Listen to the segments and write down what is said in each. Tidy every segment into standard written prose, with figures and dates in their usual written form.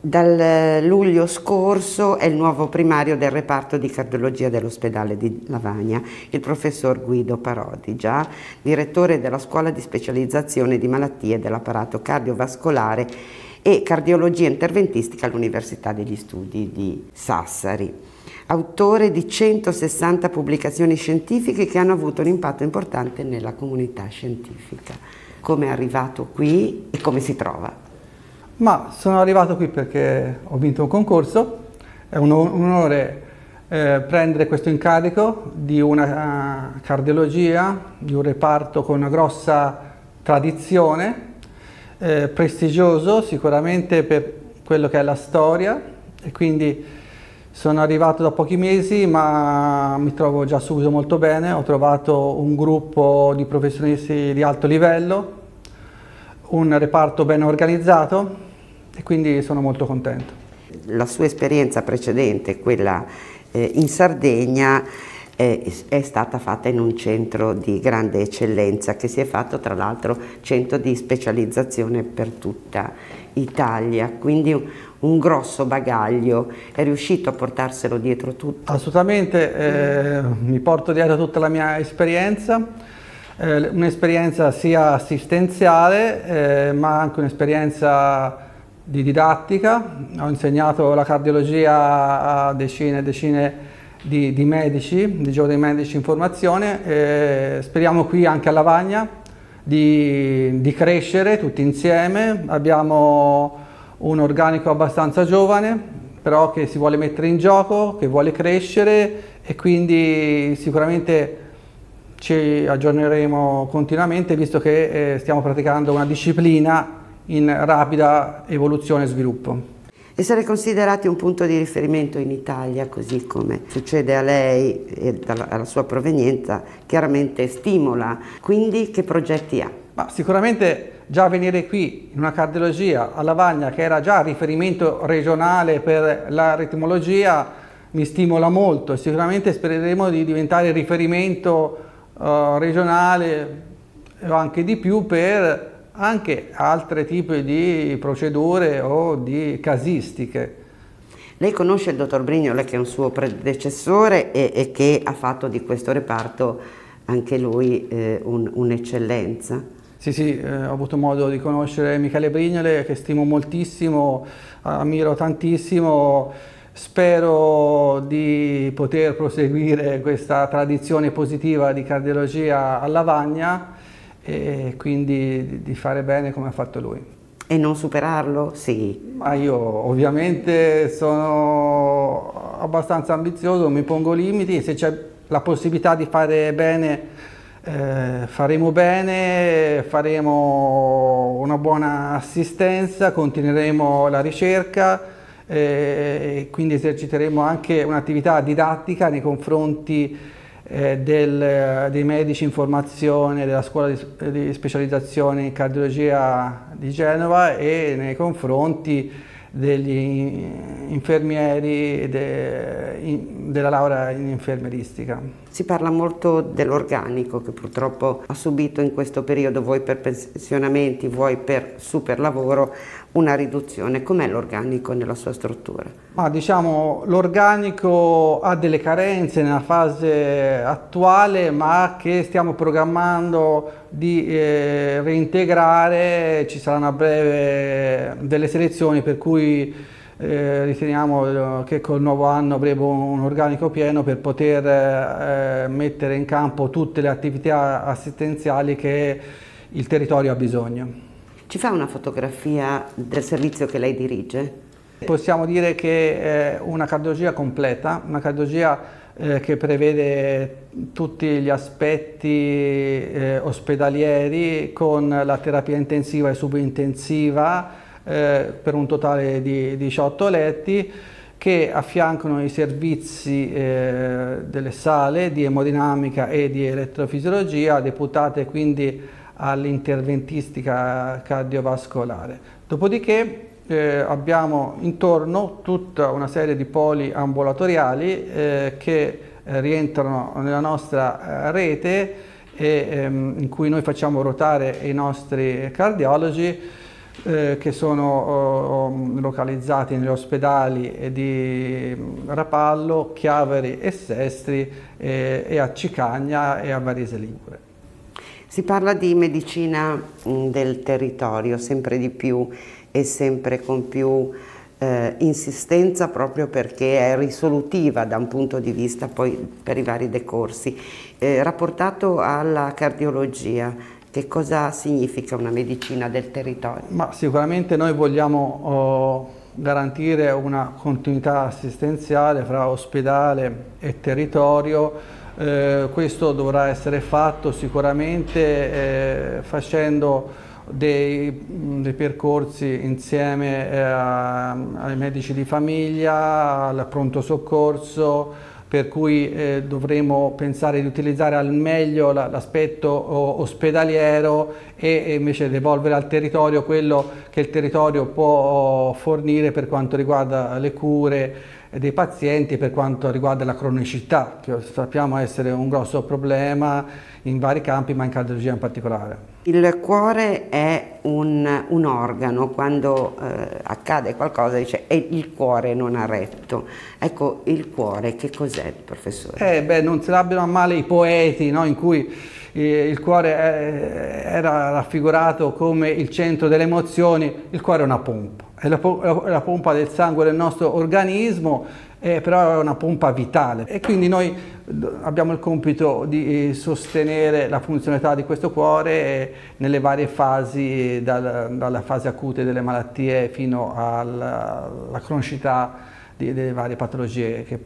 Dal luglio scorso è il nuovo primario del reparto di cardiologia dell'ospedale di Lavagna, il professor Guido Parodi, già direttore della scuola di specializzazione di malattie dell'apparato cardiovascolare e cardiologia interventistica all'Università degli Studi di Sassari. Autore di 160 pubblicazioni scientifiche che hanno avuto un impatto importante nella comunità scientifica. Come è arrivato qui e come si trova? Ma sono arrivato qui perché ho vinto un concorso, è un onore prendere questo incarico di una cardiologia, di un reparto con una grossa tradizione, prestigioso sicuramente per quello che è la storia, e quindi sono arrivato da pochi mesi ma mi trovo già subito molto bene. Ho trovato un gruppo di professionisti di alto livello, un reparto ben organizzato e quindi sono molto contento. La sua esperienza precedente, quella in Sardegna, è stata fatta in un centro di grande eccellenza che si è fatto tra l'altro centro di specializzazione per tutta Italia, quindi un grosso bagaglio. È riuscito a portarselo dietro tutto? Assolutamente, mi porto dietro tutta la mia esperienza. Un'esperienza sia assistenziale ma anche un'esperienza di didattica. Ho insegnato la cardiologia a decine e decine di medici, di giovani medici in formazione. Speriamo qui anche a Lavagna di crescere tutti insieme. Abbiamo un organico abbastanza giovane, però che si vuole mettere in gioco, che vuole crescere, e quindi sicuramente ci aggiorneremo continuamente, visto che stiamo praticando una disciplina in rapida evoluzione e sviluppo. Essere considerati un punto di riferimento in Italia, così come succede a lei e alla sua provenienza, chiaramente stimola. Quindi che progetti ha? Ma sicuramente già venire qui in una cardiologia a Lavagna, che era già riferimento regionale per l'aritmologia, mi stimola molto. Sicuramente spereremo di diventare riferimento regionale o anche di più per anche altri tipi di procedure o di casistiche. Lei conosce il dottor Brignola, che è un suo predecessore e che ha fatto di questo reparto anche lui un'eccellenza? Sì, ho avuto modo di conoscere Michele Brignole, che stimo moltissimo, ammiro tantissimo. Spero di poter proseguire questa tradizione positiva di cardiologia a Lavagna e quindi di fare bene come ha fatto lui. E non superarlo? Sì. Ma io ovviamente sono abbastanza ambizioso, mi pongo limiti, e se c'è la possibilità di fare bene faremo bene, faremo una buona assistenza, continueremo la ricerca e quindi eserciteremo anche un'attività didattica nei confronti dei medici in formazione della scuola di specializzazione in cardiologia di Genova e nei confronti degli infermieri della laurea in infermieristica. Si parla molto dell'organico che purtroppo ha subito in questo periodo, vuoi per pensionamenti, vuoi per superlavoro, una riduzione. Com'è l'organico nella sua struttura? Ma diciamo, l'organico ha delle carenze nella fase attuale, ma che stiamo programmando di reintegrare. Ci saranno a breve delle selezioni, per cui riteniamo che col nuovo anno avremo un organico pieno per poter mettere in campo tutte le attività assistenziali che il territorio ha bisogno. Ci fa una fotografia del servizio che lei dirige? Possiamo dire che è una cardiologia completa, una cardiologia che prevede tutti gli aspetti ospedalieri, con la terapia intensiva e subintensiva per un totale di 18 letti, che affiancano i servizi delle sale di emodinamica e di elettrofisiologia, deputate quindi all'interventistica cardiovascolare. Dopodiché abbiamo intorno tutta una serie di poli ambulatoriali che rientrano nella nostra rete e in cui noi facciamo ruotare i nostri cardiologi che sono localizzati negli ospedali di Rapallo, Chiavari e Sestri e a Cicagna e a Varese Ligure. Si parla di medicina del territorio sempre di più e sempre con più insistenza, proprio perché è risolutiva da un punto di vista poi per i vari decorsi. Rapportato alla cardiologia, che cosa significa una medicina del territorio? Ma sicuramente noi vogliamo garantire una continuità assistenziale fra ospedale e territorio. Questo dovrà essere fatto sicuramente facendo dei percorsi insieme ai medici di famiglia, al pronto soccorso, per cui dovremo pensare di utilizzare al meglio l'aspetto ospedaliero e invece devolvere al territorio quello che il territorio può fornire per quanto riguarda le cure dei pazienti, per quanto riguarda la cronicità, che sappiamo essere un grosso problema in vari campi, ma in cardiologia in particolare. Il cuore è un organo, quando accade qualcosa dice e il cuore non ha retto. Ecco, il cuore che cos'è, professore? Non se l'abbiano a male i poeti, no? In cui il cuore era raffigurato come il centro delle emozioni. Il cuore è una pompa, è la pompa del sangue del nostro organismo, però è una pompa vitale e quindi noi abbiamo il compito di sostenere la funzionalità di questo cuore nelle varie fasi, dalla fase acute delle malattie fino alla cronicità delle varie patologie che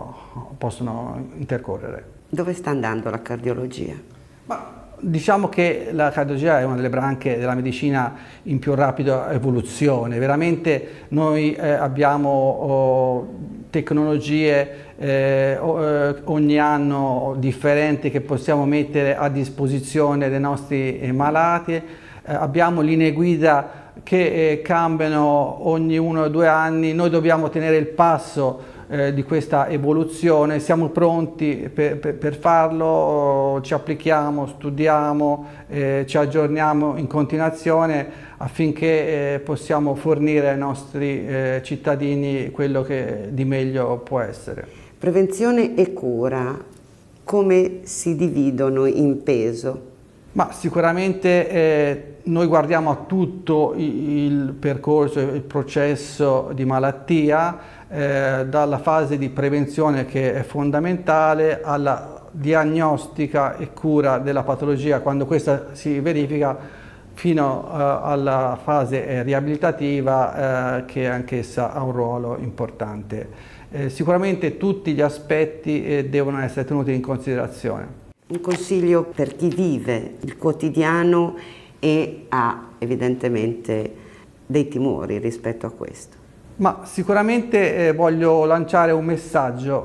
possono intercorrere. Dove sta andando la cardiologia? Diciamo che la cardiologia è una delle branche della medicina in più rapida evoluzione. Veramente noi abbiamo tecnologie ogni anno differenti che possiamo mettere a disposizione dei nostri malati. Abbiamo linee guida che cambiano ogni 1 o 2 anni. Noi dobbiamo tenere il passo di questa evoluzione, siamo pronti per farlo, ci applichiamo, studiamo, ci aggiorniamo in continuazione affinché possiamo fornire ai nostri cittadini quello che di meglio può essere. Prevenzione e cura, come si dividono in peso? Ma sicuramente noi guardiamo a tutto il percorso, il processo di malattia, dalla fase di prevenzione che è fondamentale alla diagnostica e cura della patologia quando questa si verifica fino alla fase riabilitativa che anch'essa ha un ruolo importante. Sicuramente tutti gli aspetti devono essere tenuti in considerazione. Un consiglio per chi vive il quotidiano e ha evidentemente dei timori rispetto a questo. Ma sicuramente voglio lanciare un messaggio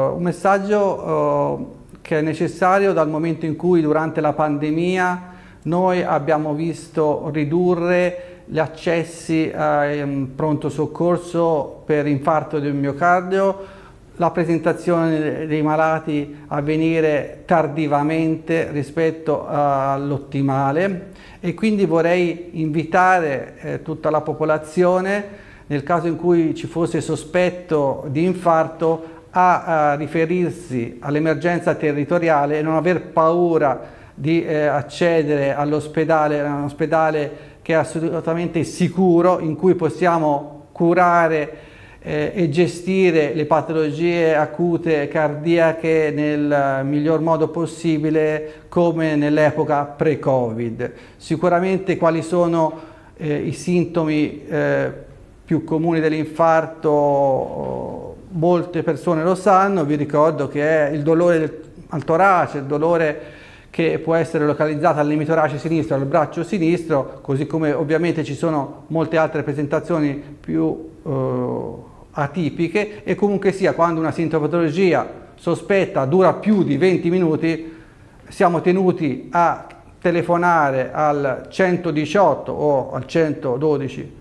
che è necessario dal momento in cui durante la pandemia noi abbiamo visto ridurre gli accessi al pronto soccorso per infarto del miocardio, la presentazione dei malati avvenire tardivamente rispetto all'ottimale e quindi vorrei invitare tutta la popolazione, nel caso in cui ci fosse sospetto di infarto, a riferirsi all'emergenza territoriale e non aver paura di accedere all'ospedale, un ospedale che è assolutamente sicuro, in cui possiamo curare e gestire le patologie acute cardiache nel miglior modo possibile, come nell'epoca pre-Covid. Sicuramente quali sono i sintomi più comuni dell'infarto, molte persone lo sanno. Vi ricordo che è il dolore al torace, il dolore che può essere localizzato all'emitorace sinistro, al braccio sinistro, così come ovviamente ci sono molte altre presentazioni più atipiche, e comunque sia, quando una sintomatologia sospetta dura più di 20 minuti, siamo tenuti a telefonare al 118 o al 112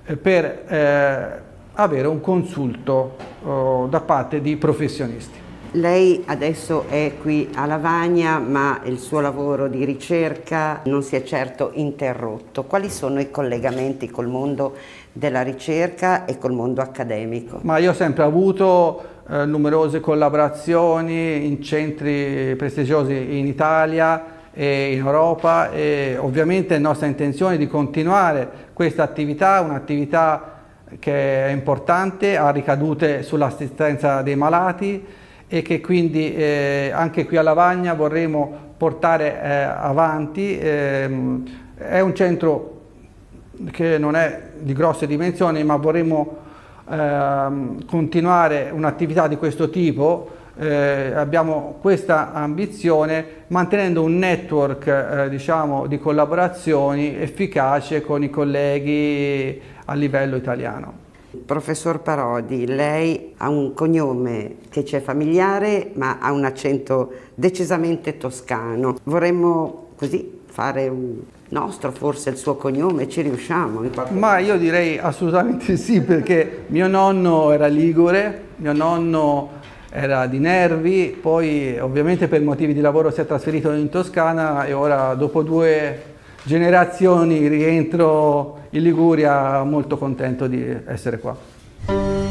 per avere un consulto da parte di professionisti. Lei adesso è qui a Lavagna, ma il suo lavoro di ricerca non si è certo interrotto. Quali sono i collegamenti col mondo della ricerca e col mondo accademico? Ma io ho sempre avuto numerose collaborazioni in centri prestigiosi in Italia e in Europa, e ovviamente è nostra intenzione di continuare questa attività, un'attività che è importante, ha ricadute sull'assistenza dei malati e che quindi anche qui a Lavagna vorremmo portare avanti. È un centro che non è di grosse dimensioni, ma vorremmo continuare un'attività di questo tipo. Abbiamo questa ambizione, mantenendo un network diciamo, di collaborazioni efficace con i colleghi a livello italiano. Professor Parodi, lei ha un cognome che ci è familiare, ma ha un accento decisamente toscano. Vorremmo così fare un nostro, forse il suo cognome, ci riusciamo? Ma io direi assolutamente sì, perché mio nonno era ligure, mio nonno era di Nervi, poi ovviamente per motivi di lavoro si è trasferito in Toscana e ora dopo 2 generazioni rientro in Liguria molto contento di essere qua.